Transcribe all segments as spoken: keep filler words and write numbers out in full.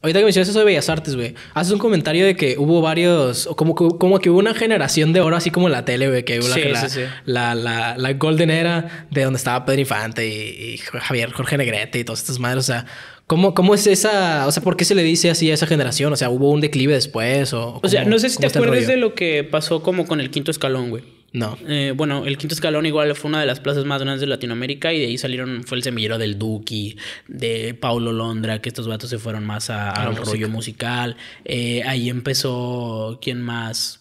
Ahorita que mencionas eso de Bellas Artes, güey, haces un comentario de que hubo varios, o como, que- como que hubo una generación de oro, así como en la tele, güey, que hubo la, Sí, la, sí, sí. la, la, la Golden Era de donde estaba Pedro Infante y, y Javier, Jorge Negrete y todas estas madres. O sea, ¿cómo, cómo es esa, o sea, por qué se le dice así a esa generación? O sea, ¿hubo un declive después? O, O sea, cómo- no sé si cómo te está el acuerdas rollo? de lo que pasó como con el Quinto Escalón, güey. No. Eh, bueno, el Quinto Escalón igual fue una de las plazas más grandes de Latinoamérica y de ahí salieron, fue el semillero del Duki, de Paulo Londra, que estos vatos se fueron más a- A la al música. rollo musical. Eh, ahí empezó, ¿quién más?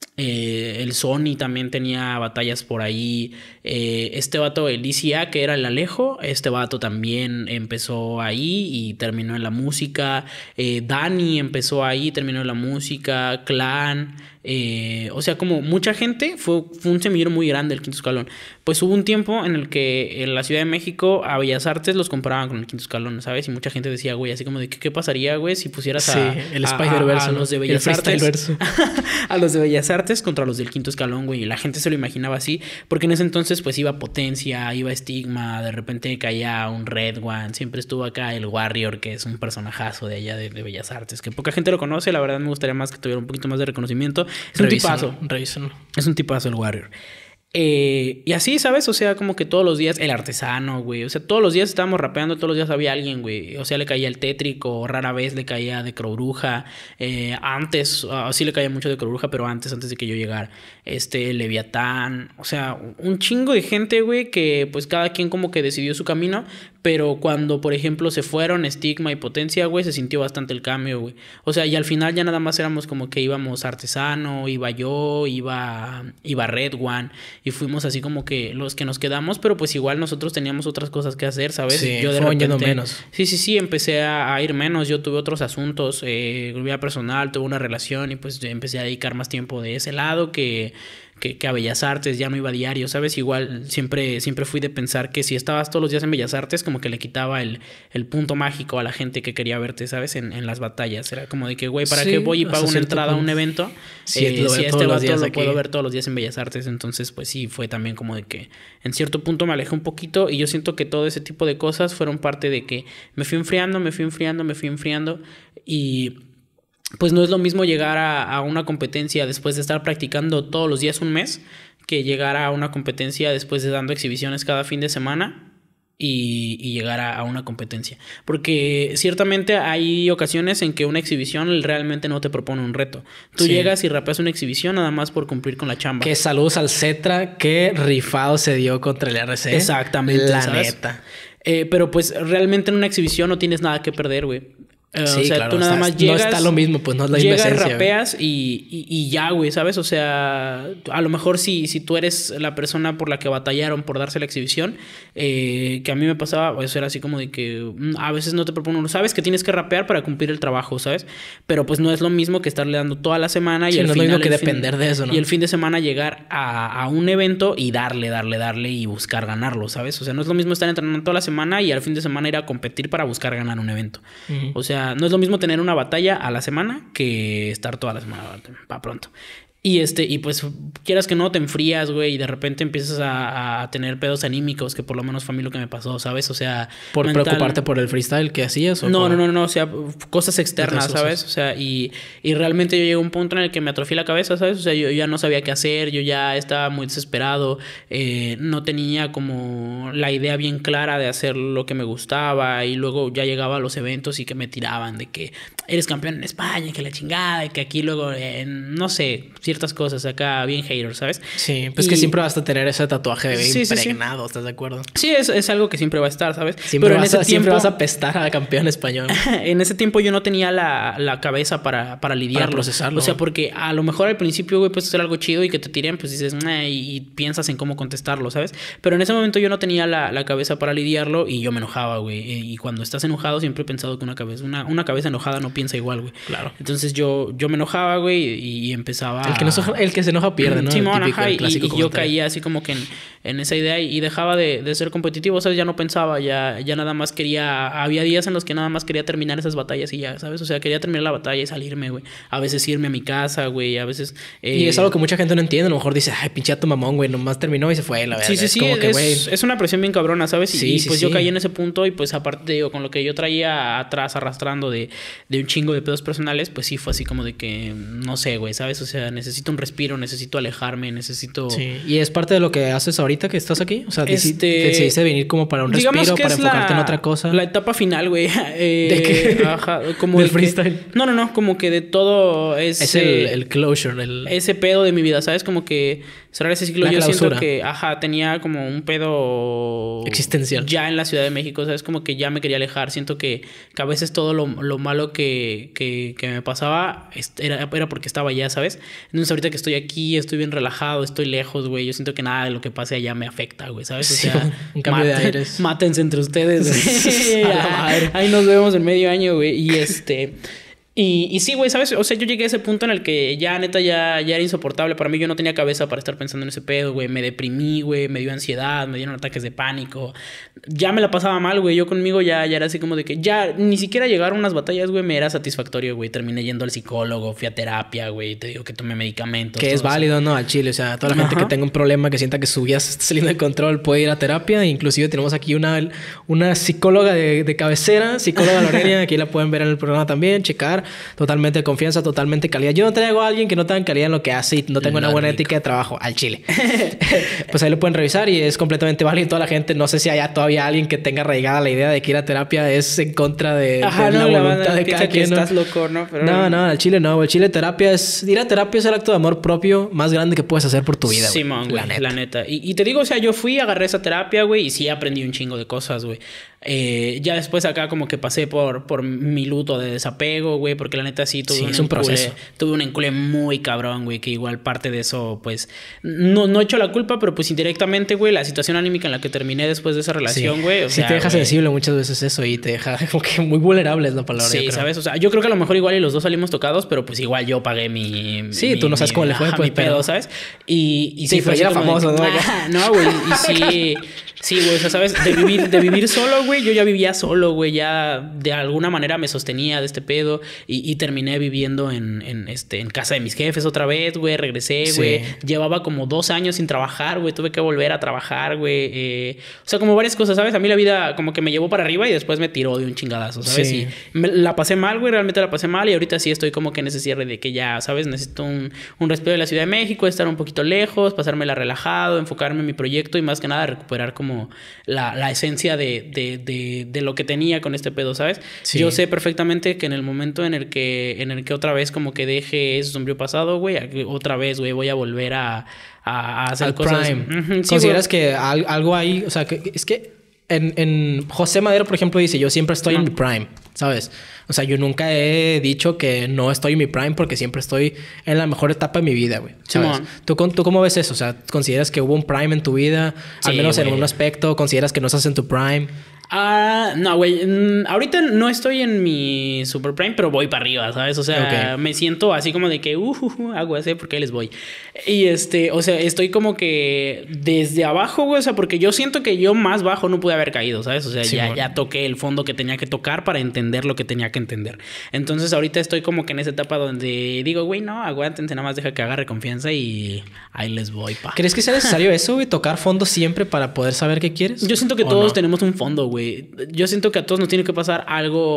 Eh, el Sony también tenía batallas por ahí. Eh, este vato, el D C A, que era el Alejo, este vato también empezó ahí y terminó en la música. Eh, Dani empezó ahí, terminó en la música. Clan. Eh, o sea, como mucha gente, fue, fue un semillero muy grande el Quinto Escalón. Pues hubo un tiempo en el que en la Ciudad de México a Bellas Artes los comparaban con el Quinto Escalón, ¿sabes? Y mucha gente decía, güey, así como de que qué pasaría, güey, si pusieras a, Sí, el a- Spider-Verse, a, a ¿no? los de El Bellas Artes Freestyle-verse. a los de Bellas Artes contra los del Quinto Escalón, güey. Y la gente se lo imaginaba así, porque en ese entonces pues iba Potencia, iba Estigma, de repente caía un Red One, siempre estuvo acá el Warrior, que es un personajazo de allá de, de Bellas Artes, que poca gente lo conoce, la verdad me gustaría más que tuviera un poquito más de reconocimiento. Es un Revísenlo, tipazo. revísenlo. Es un tipazo el Warrior. Eh, y así, ¿sabes? O sea, como que todos los días, el artesano, güey. O sea, todos los días estábamos rapeando, todos los días había alguien, güey. O sea, le caía el tétrico, rara vez le caía de Crobruja. Eh, antes, uh, sí le caía mucho de Crobruja, pero antes, antes de que yo llegara. Este, Leviatán. O sea, un chingo de gente, güey, que pues cada quien como que decidió su camino. Pero cuando, por ejemplo, se fueron Estigma y Potencia, güey, se sintió bastante el cambio, güey. O sea, y al final ya nada más éramos como que íbamos artesano, iba yo, iba, iba Red One. Y fuimos así como que los que nos quedamos, pero pues igual nosotros teníamos otras cosas que hacer, ¿sabes? Sí, yo de fueron repente, yendo menos. Sí, sí, sí, empecé a, a ir menos. Yo tuve otros asuntos, eh, vida personal, tuve una relación y pues empecé a dedicar más tiempo de ese lado que... Que, que a Bellas Artes, ya no iba a diario, ¿sabes? Igual siempre, siempre fui de pensar que si estabas todos los días en Bellas Artes, como que le quitaba el, el punto mágico a la gente que quería verte, ¿sabes? En, en las batallas. Era como de que, güey, ¿para Sí, qué voy y hasta pago una cierto entrada a un punto. evento? Sí, Eh, lo si veo a todos este los vato días lo aquí. puedo ver todos los días en Bellas Artes. Entonces, pues sí, fue también como de que en cierto punto me alejé un poquito y yo siento que todo ese tipo de cosas fueron parte de que me fui enfriando, me fui enfriando, me fui enfriando y... Pues no es lo mismo llegar a, a una competencia después de estar practicando todos los días un mes que llegar a una competencia después de dando exhibiciones cada fin de semana y, y llegar a, a una competencia. Porque ciertamente hay ocasiones en que una exhibición realmente no te propone un reto. Tú Sí. llegas y rapeas una exhibición nada más por cumplir con la chamba. Que saludos al Cetra, que rifado se dio contra el R C. Exactamente, La ¿sabes? neta. Eh, pero pues realmente en una exhibición no tienes nada que perder, güey. Uh, Sí, o sea, claro, tú nada está- más llegas... no está lo mismo, pues, no es la misma llegas, esencia, rapeas y, y, y ya, güey, ¿sabes? O sea, a lo mejor si, si tú eres la persona por la que batallaron por darse la exhibición, eh, que a mí me pasaba, pues era así como de que mm, a veces no te proponen, sabes que tienes que rapear para cumplir el trabajo, ¿sabes? Pero pues no es lo mismo que estarle dando toda la semana y Sí, al no es lo final... mismo que el fin- depender de eso, ¿no? Y el fin de semana llegar a, a un evento y darle, darle, darle y buscar ganarlo, ¿sabes? O sea, no es lo mismo estar entrenando toda la semana y al fin de semana ir a competir para buscar ganar un evento. Ujú. O sea, no es lo mismo tener una batalla a la semana que estar toda la semana para pronto. Y este, y pues quieras que no, te enfrías, güey, y de repente empiezas a, a tener pedos anímicos, que por lo menos fue a mí lo que me pasó, ¿sabes? O sea, ¿Por mental- preocuparte por el freestyle que hacías? ¿O no, por- no, no, no, o sea, cosas externas, Otras ¿sabes? cosas. O sea, y, y realmente yo llegué a un punto en el que me atrofié la cabeza, ¿sabes? O sea, yo ya no sabía qué hacer, yo ya estaba muy desesperado, eh, no tenía como la idea bien clara de hacer lo que me gustaba y luego ya llegaba a los eventos y que me tiraban de que eres campeón en España, que la chingada, y que aquí luego, eh, no sé, ciertas cosas acá bien hater, ¿sabes? Sí, pues Y- que siempre vas a tener ese tatuaje Sí, sí, sí. impregnado, ¿estás de acuerdo? Sí, es, es algo que siempre va a estar, ¿sabes? Siempre, Pero en vas, ese a, siempre tiempo- vas a pestar a campeón español. en ese tiempo yo no tenía la, la cabeza para, para lidiarlo. Para procesarlo. O sea, porque a lo mejor al principio, güey, puedes hacer algo chido y que te tiren, pues dices, "Nah", y, y piensas en cómo contestarlo, ¿sabes? Pero en ese momento yo no tenía la, la cabeza para lidiarlo y yo me enojaba, güey. Y cuando estás enojado siempre he pensado que una cabeza, una, una cabeza enojada no piensa igual, güey. Claro. Entonces yo, yo me enojaba, güey, y, y empezaba El que, no se, el que se enoja pierde, ¿no? Simón, el típico, ajá, el y, clásico y yo comentario. caía así como que en, en esa idea y dejaba de, de ser competitivo, ¿sabes? Ya no pensaba, ya, ya nada más quería... Había días en los que nada más quería terminar esas batallas y ya, ¿sabes? O sea, quería terminar la batalla y salirme, güey. A veces irme a mi casa, güey, a veces... Eh... Y es algo que mucha gente no entiende. A lo mejor dice, ay, pinche tu mamón, güey, nomás terminó y se fue, la verdad. Sí, sí, sí, es, como es, que, güey... es una presión bien cabrona, ¿sabes? Y, Sí, y sí, pues sí. yo caí en ese punto y pues aparte, digo, con lo que yo traía atrás arrastrando de, de un chingo de pedos personales, pues sí fue así como de que, no sé, güey, ¿sabes? O sea, necesito un respiro, necesito alejarme, necesito... Sí, y es parte de lo que haces ahorita que estás aquí. O sea, este... decidiste venir como para un respiro, para enfocarte la, en otra cosa. La etapa final, güey. Eh, ¿De qué? Ajá, como del de freestyle. Que, no, no, no, como que de todo es... Es el, el closure. El... Ese pedo de mi vida, ¿sabes? Como que cerrar ese ciclo. La yo clausura. siento que, ajá, tenía como un pedo... existencial. Ya en la Ciudad de México, ¿sabes? Como que ya me quería alejar. Siento que, que a veces todo lo, lo malo que, que, que me pasaba era, era porque estaba allá, ¿sabes? Entonces ahorita que estoy aquí, estoy bien relajado, estoy lejos, güey. Yo siento que nada de lo que pase allá me afecta, güey, ¿sabes? O sea, sí, un cambio maten, de aires. Mátense entre ustedes. Sí, a la madre. Ahí nos vemos en medio año, güey. Y este... Y, y sí, güey, ¿sabes? O sea, yo llegué a ese punto en el que ya, neta, ya, ya era insoportable. Para mí yo no tenía cabeza para estar pensando en ese pedo, güey. Me deprimí, güey. Me dio ansiedad, me dieron ataques de pánico. Ya me la pasaba mal, güey. Yo conmigo ya, ya era así como de que ya ni siquiera llegar a unas batallas, güey, me era satisfactorio, güey. Terminé yendo al psicólogo, fui a terapia, güey. Te digo que tomé medicamentos. Que es válido, ¿no? Al chile. O sea, toda la gente Ajá. que tenga un problema, que sienta que su vida se está saliendo de control, puede ir a terapia. Inclusive tenemos aquí una, una psicóloga de, de cabecera, psicóloga Lorena. Aquí la pueden ver en el programa también, checar. Totalmente de confianza, totalmente calidad. Yo no traigo a alguien que no tenga calidad en lo que hace y no tengo una buena ética de trabajo al chile. Pues ahí lo pueden revisar y es completamente válido. Toda la gente, no sé si haya todavía alguien que tenga arraigada la idea de que ir a terapia es en contra de, Ajá, de no, la la voluntad de cada que quien. Estás ¿no? loco, ¿no? Pero... no, no, al chile no. El chile terapia es... Ir a terapia es el acto de amor propio más grande que puedes hacer por tu vida, sí, güey. man, la güey, neta. La neta. Y, y te digo, o sea, yo fui, agarré esa terapia, güey, y sí aprendí un chingo de cosas, güey. Eh, ya después acá como que pasé por, por mi luto de desapego, güey, porque la neta sí tuve sí, un, es un encule, proceso. Tuve un encule muy cabrón, güey, que igual parte de eso, pues, no, no he hecho la culpa, pero pues indirectamente, güey, la situación anímica en la que terminé después de esa relación, güey. Sí, o sí sea, te deja güey, sensible muchas veces eso y te deja como que muy vulnerable es la palabra. Sí, ¿sabes? O sea, yo creo que a lo mejor igual y los dos salimos tocados, pero pues igual yo pagué mi... Sí, mi, tú no sabes mi, cómo le fue, ajá, pues, mi pedo, pero... ¿sabes? Y, y sí, sí, fue pero era famoso, de, ¿no? Ah, no, güey, y sí... Sí, güey, o sea, ¿sabes? De vivir, de vivir solo, güey. Yo ya vivía solo, güey. Ya de alguna manera me sostenía de este pedo. Y, y terminé viviendo en, en, este, en casa de mis jefes otra vez, güey. Regresé, güey. Sí. Llevaba como dos años sin trabajar, güey. Tuve que volver a trabajar, güey. Eh, o sea, como varias cosas, ¿sabes? A mí la vida como que me llevó para arriba y después me tiró de un chingadazo, ¿sabes? Sí. Y me, la pasé mal, güey. Realmente la pasé mal. Y ahorita sí estoy como que en ese cierre de que ya, ¿sabes? Necesito un, un respiro de la Ciudad de México, estar un poquito lejos, pasármela relajado, enfocarme en mi proyecto y más que nada recuperar como La, la esencia de, de, de, de lo que tenía con este pedo, ¿sabes? Sí. Yo sé perfectamente que en el momento en el que, en el que otra vez como que deje ese sombrío pasado, güey, otra vez, güey, voy a volver a, a, a hacer Al cosas. Prime. Uh-huh, sí, ¿consideras güey? que al, algo ahí, o sea, que es que en, en José Madero, por ejemplo, dice, yo siempre estoy no. en mi prime, ¿sabes? O sea, yo nunca he dicho que no estoy en mi prime porque siempre estoy en la mejor etapa de mi vida, güey. ¿Sabes? Sí, ¿Tú, ¿Tú cómo ves eso? O sea, ¿consideras que hubo un prime en tu vida? Sí, al menos güey. En un aspecto. ¿Consideras que no estás en tu prime? Ah, uh, no, güey. Mm, ahorita no estoy en mi super prime, pero voy para arriba, ¿sabes? O sea, okay. me siento así como de que, uh, uh, uh aguas, ¿eh? Porque ahí les voy. Y este, o sea, estoy como que desde abajo, güey. O sea, porque yo siento que yo más bajo no pude haber caído, ¿sabes? O sea, sí, ya, bueno. ya toqué el fondo que tenía que tocar para entender lo que tenía que entender. Entonces, ahorita estoy como que en esa etapa donde digo, güey, no, aguántense, nada más deja que agarre confianza y ahí les voy, pa. ¿Crees que sea necesario eso, güey? ¿Tocar fondo siempre para poder saber qué quieres? Yo siento que todos no? tenemos un fondo, güey. Yo siento que a todos nos tiene que pasar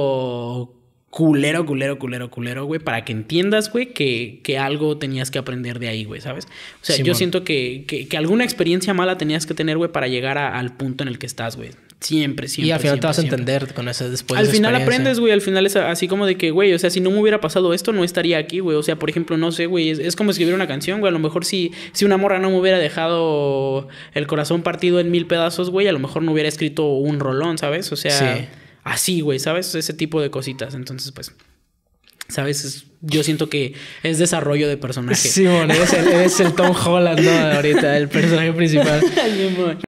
algo culero, culero, culero, culero, güey, para que entiendas, güey, que, que algo tenías que aprender de ahí, güey, ¿sabes? O sea, Simón. yo siento que, que, que alguna experiencia mala tenías que tener, güey, para llegar a, al punto en el que estás, güey. Siempre, siempre. Y al final siempre, te vas siempre. a entender con eso después. Al de final aprendes, güey. Al final es así como de que, güey, o sea, si no me hubiera pasado esto, no estaría aquí, güey. O sea, por ejemplo, no sé, güey. Es, es como escribir una canción, güey. A lo mejor si, si una morra no me hubiera dejado el corazón partido en mil pedazos, güey, a lo mejor no hubiera escrito un rolón, ¿sabes? O sea, sí. así, güey, ¿sabes? Ese tipo de cositas. Entonces, pues, ¿sabes? Es, yo siento que es desarrollo de personaje. Sí, bueno, es el, es el Tom Holland, ¿no? Ahorita, el personaje principal.